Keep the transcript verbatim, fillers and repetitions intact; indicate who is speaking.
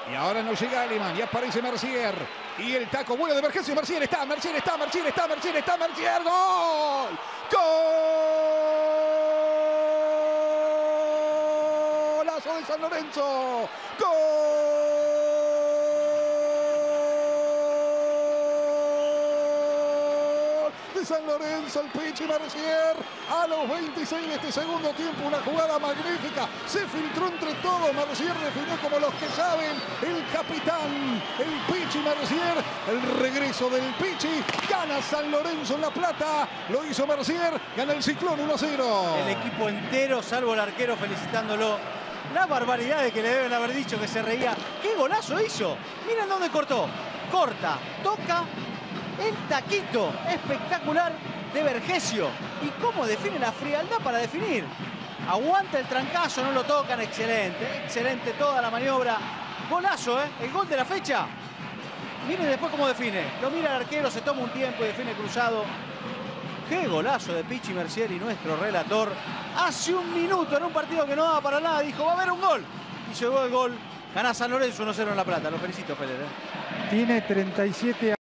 Speaker 1: Y ahora no llega Alemán, y aparece Mercier. Y el taco bueno de Vergesio. Mercier está, Mercier está, Mercier está, Mercier está, Mercier. ¡Gol! ¡Golazo de San Lorenzo! ¡Gol de San Lorenzo! El Pichi Mercier a los veintiséis de este segundo tiempo. Una jugada magnífica. Se filtró entre todos. Mercier definió como los que saben. El capitán, el Pichi Mercier. El regreso del Pichi. Gana San Lorenzo en La Plata. Lo hizo Mercier. Gana el Ciclón uno a cero.
Speaker 2: El equipo entero, salvo el arquero, felicitándolo. La barbaridad de que le deben haber dicho que se reía. ¡Qué golazo hizo! Miren dónde cortó. Corta, toca. El taquito espectacular de Vergesio. Y cómo define la frialdad para definir. Aguanta el trancazo, no lo tocan. Excelente, excelente toda la maniobra. Golazo, ¿eh? El gol de la fecha. Miren después cómo define. Lo mira el arquero, se toma un tiempo y define cruzado. Qué golazo de Pichi Mercier, y nuestro relator hace un minuto en un partido que no daba para nada dijo va a haber un gol. Y llegó el gol. Gana San Lorenzo uno a cero en La Plata. Lo felicito, Feller, ¿eh?
Speaker 3: Tiene treinta y siete años.